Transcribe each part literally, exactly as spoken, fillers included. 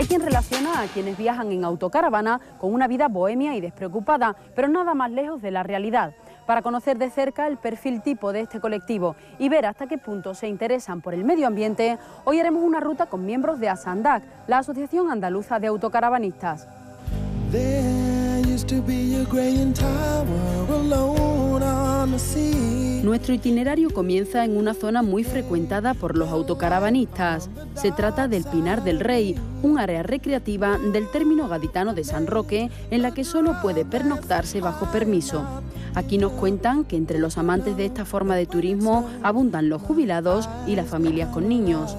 Hay quien relaciona a quienes viajan en autocaravana con una vida bohemia y despreocupada, pero nada más lejos de la realidad. Para conocer de cerca el perfil tipo de este colectivo y ver hasta qué punto se interesan por el medio ambiente, hoy haremos una ruta con miembros de ASANDAC, la Asociación Andaluza de Autocaravanistas. Nuestro itinerario comienza en una zona muy frecuentada por los autocaravanistas. Se trata del Pinar del Rey, un área recreativa del término gaditano de San Roque, en la que solo puede pernoctarse bajo permiso. Aquí nos cuentan que entre los amantes de esta forma de turismo abundan los jubilados y las familias con niños.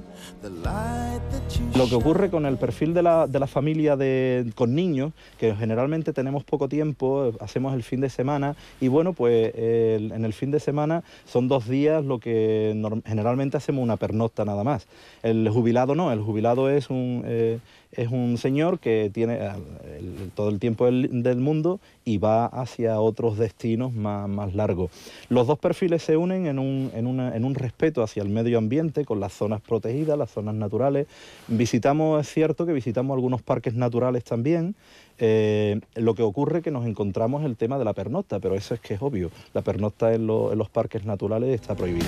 Lo que ocurre con el perfil de la, de la familia de, con niños, que generalmente tenemos poco tiempo, hacemos el fin de semana y bueno, pues el, en el fin de semana son dos días lo que norm, generalmente hacemos una pernocta nada más. El jubilado no, el jubilado es un, eh, es un señor que tiene el, todo el tiempo del, del mundo y va hacia otros destinos más, más largos. Los dos perfiles se unen en un, en, una, en un respeto hacia el medio ambiente, con las zonas protegidas, las zonas naturales. Visitamos, es cierto que visitamos algunos parques naturales también. Eh, lo que ocurre es que nos encontramos el tema de la pernocta, pero eso es que es obvio, la pernocta en, lo, en los parques naturales está prohibida.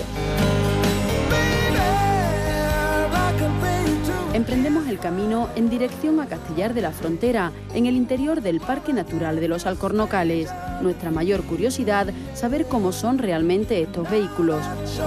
Emprendemos el camino en dirección a Castellar de la Frontera, en el interior del Parque Natural de los Alcornocales. Nuestra mayor curiosidad, saber cómo son realmente estos vehículos.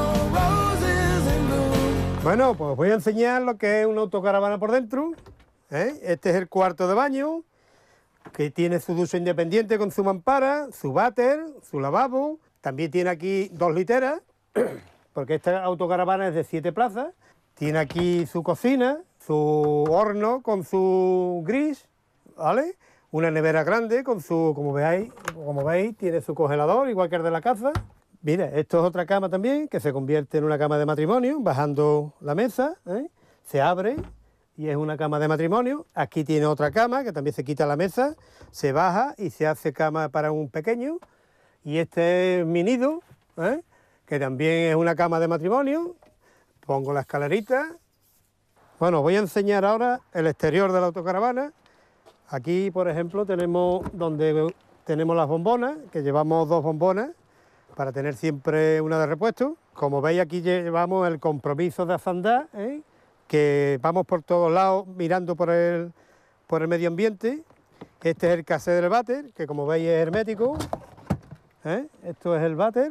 Bueno, pues voy a enseñar lo que es una autocaravana por dentro, ¿eh? Este es el cuarto de baño, que tiene su ducha independiente con su mampara, su váter, su lavabo. También tiene aquí dos literas, porque esta autocaravana es de siete plazas. Tiene aquí su cocina, su horno con su gris, ¿vale? Una nevera grande con su, como veis, como veis, tiene su congelador, igual que el de la casa. Mira, esto es otra cama también, que se convierte en una cama de matrimonio, bajando la mesa, ¿eh? Se abre y es una cama de matrimonio. Aquí tiene otra cama, que también se quita la mesa, se baja y se hace cama para un pequeño. Y este es mi nido, ¿eh? Que también es una cama de matrimonio. Pongo la escalerita. Bueno, voy a enseñar ahora el exterior de la autocaravana. Aquí, por ejemplo, tenemos donde tenemos las bombonas, que llevamos dos bombonas para tener siempre una de repuesto. Como veis, aquí llevamos el compromiso de ASANDAC, ¿eh? Que vamos por todos lados mirando por el, por el medio ambiente. Este es el casé del váter, que como veis es hermético, ¿eh? Esto es el váter,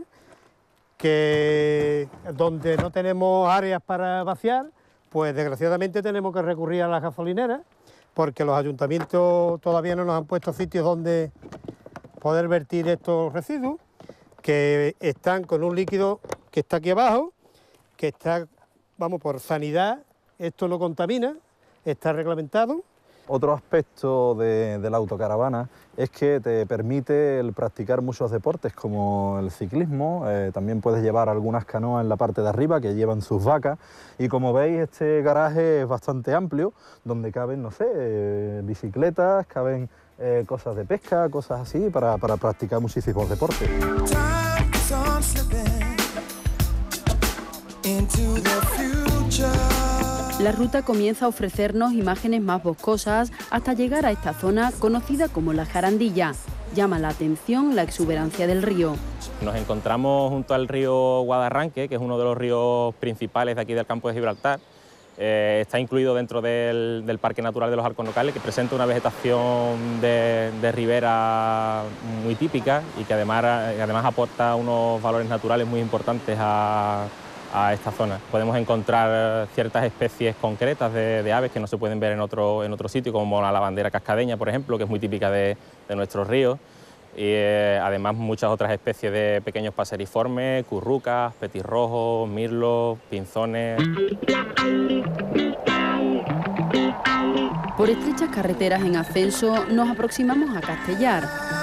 que donde no tenemos áreas para vaciar, pues desgraciadamente tenemos que recurrir a las gasolineras, porque los ayuntamientos todavía no nos han puesto sitios donde poder vertir estos residuos, que están con un líquido que está aquí abajo, que está, vamos, por sanidad, esto no contamina, está reglamentado. Otro aspecto de, de la autocaravana es que te permite el practicar muchos deportes como el ciclismo, eh, también puedes llevar algunas canoas en la parte de arriba que llevan sus vacas y como veis este garaje es bastante amplio donde caben, no sé, eh, bicicletas, caben eh, cosas de pesca, cosas así para, para practicar muchísimos deportes. La ruta comienza a ofrecernos imágenes más boscosas hasta llegar a esta zona conocida como la Jarandilla. Llama la atención la exuberancia del río. Nos encontramos junto al río Guadarranque, que es uno de los ríos principales de aquí del campo de Gibraltar. Eh, está incluido dentro del, del Parque Natural de los Alcornocales, que presenta una vegetación de, de ribera muy típica y que además, además aporta unos valores naturales muy importantes a, a esta zona. Podemos encontrar ciertas especies concretas de, de aves que no se pueden ver en otro, en otro sitio, como la lavandera cascadeña, por ejemplo, que es muy típica de, de nuestros ríos. Y eh, además muchas otras especies de pequeños paseriformes, currucas, petirrojos, mirlos, pinzones. Por estrechas carreteras en ascenso nos aproximamos a Castellar.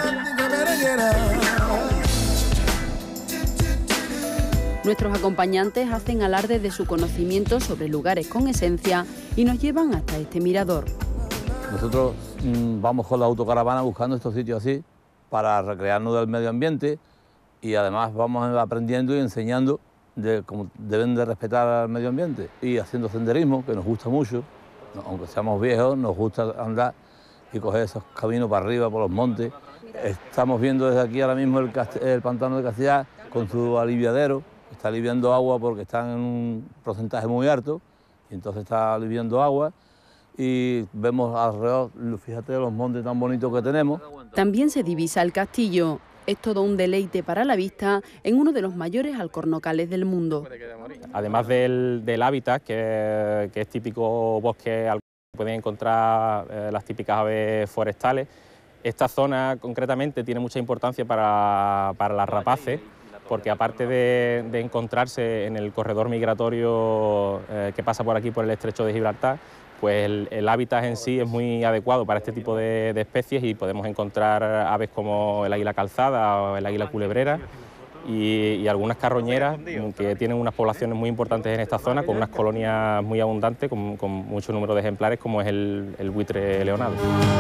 Nuestros acompañantes hacen alarde de su conocimiento sobre lugares con esencia y nos llevan hasta este mirador. Nosotros mmm, vamos con la autocaravana buscando estos sitios así, para recrearnos del medio ambiente y además vamos aprendiendo y enseñando de cómo deben de respetar al medio ambiente y haciendo senderismo, que nos gusta mucho, Aunque seamos viejos, nos gusta andar y coger esos caminos para arriba, por los montes. Estamos viendo desde aquí ahora mismo el, el pantano de Castellar con su aliviadero. Está aliviando agua porque están en un porcentaje muy alto y entonces está aliviando agua. Y vemos alrededor, fíjate los montes tan bonitos que tenemos. También se divisa el castillo. Es todo un deleite para la vista en uno de los mayores alcornocales del mundo. Además del, del hábitat, que, que es típico bosque al que pueden encontrar eh, las típicas aves forestales, esta zona concretamente tiene mucha importancia para, para las rapaces, porque aparte de, de encontrarse en el corredor migratorio eh, que pasa por aquí, por el estrecho de Gibraltar, pues el, el hábitat en sí es muy adecuado para este tipo de, de especies y podemos encontrar aves como el águila calzada o el águila culebrera y, y algunas carroñeras que tienen unas poblaciones muy importantes en esta zona, con unas colonias muy abundantes, con, con mucho número de ejemplares, como es el, el buitre leonado.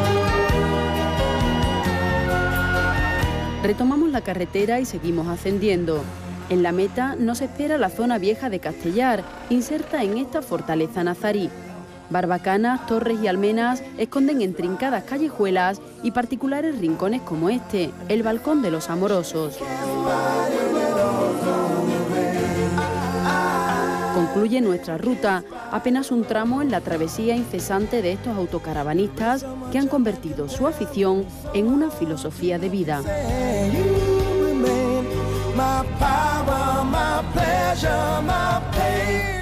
Retomamos la carretera y seguimos ascendiendo. En la meta nos espera la zona vieja de Castellar, inserta en esta fortaleza nazarí. Barbacanas, torres y almenas esconden intrincadas callejuelas y particulares rincones como este, el Balcón de los Amorosos. Concluye nuestra ruta, apenas un tramo en la travesía incesante de estos autocaravanistas que han convertido su afición en una filosofía de vida. My power, my pleasure, my pain.